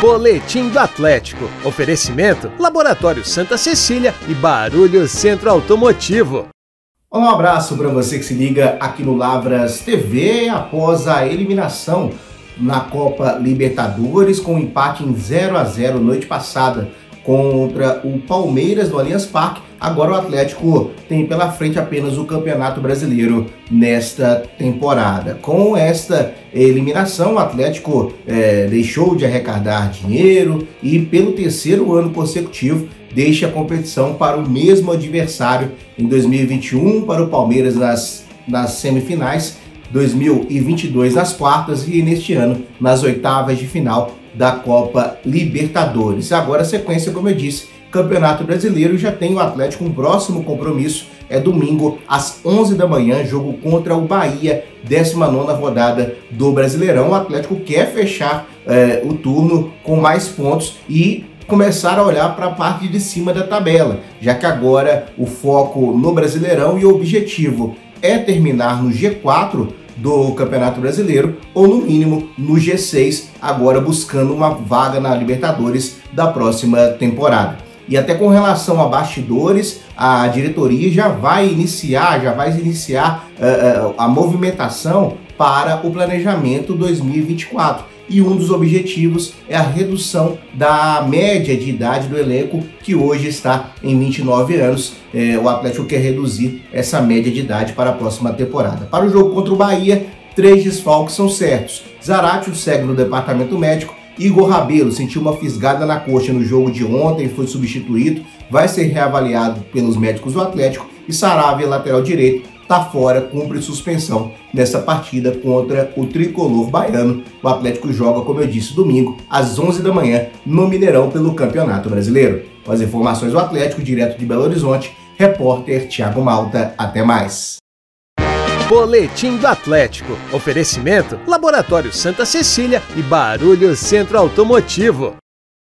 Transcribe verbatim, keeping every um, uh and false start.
Boletim do Atlético. Oferecimento Laboratório Santa Cecília e Barulho Centro Automotivo. Um abraço para você que se liga aqui no Lavras T V após a eliminação na Copa Libertadores com um empate em zero a zero noite passada contra o Palmeiras no Allianz Parque. Agora o Atlético tem pela frente apenas o Campeonato Brasileiro nesta temporada. Com esta eliminação, o Atlético é, deixou de arrecadar dinheiro e pelo terceiro ano consecutivo deixa a competição para o mesmo adversário em dois mil e vinte e um, para o Palmeiras nas, nas semifinais, dois mil e vinte e dois nas quartas e neste ano nas oitavas de final da Copa Libertadores. Agora a sequência, como eu disse, Campeonato Brasileiro, já tem o Atlético, um próximo compromisso é domingo às onze da manhã, jogo contra o Bahia, décima nona rodada do Brasileirão. O Atlético quer fechar é, o turno com mais pontos e começar a olhar para a parte de cima da tabela, já que agora o foco no Brasileirão e o objetivo é terminar no G quatro do Campeonato Brasileiro ou no mínimo no G seis, agora buscando uma vaga na Libertadores da próxima temporada. E até com relação a bastidores, a diretoria já vai iniciar, já vai iniciar uh, uh, a movimentação para o planejamento dois mil e vinte e quatro. E um dos objetivos é a redução da média de idade do elenco, que hoje está em vinte e nove anos. É, o Atlético quer reduzir essa média de idade para a próxima temporada. Para o jogo contra o Bahia, três desfalques são certos. Zaratio segue no departamento médico. Igor Rabelo sentiu uma fisgada na coxa no jogo de ontem, foi substituído, vai ser reavaliado pelos médicos do Atlético. E Saravia, lateral direito, está fora, cumpre suspensão nessa partida contra o tricolor baiano. O Atlético joga, como eu disse, domingo às onze da manhã no Mineirão pelo Campeonato Brasileiro. Com as informações do Atlético, direto de Belo Horizonte, repórter Thiago Malta. Até mais. Boletim do Atlético. Oferecimento Laboratório Santa Cecília e Barulho Centro Automotivo.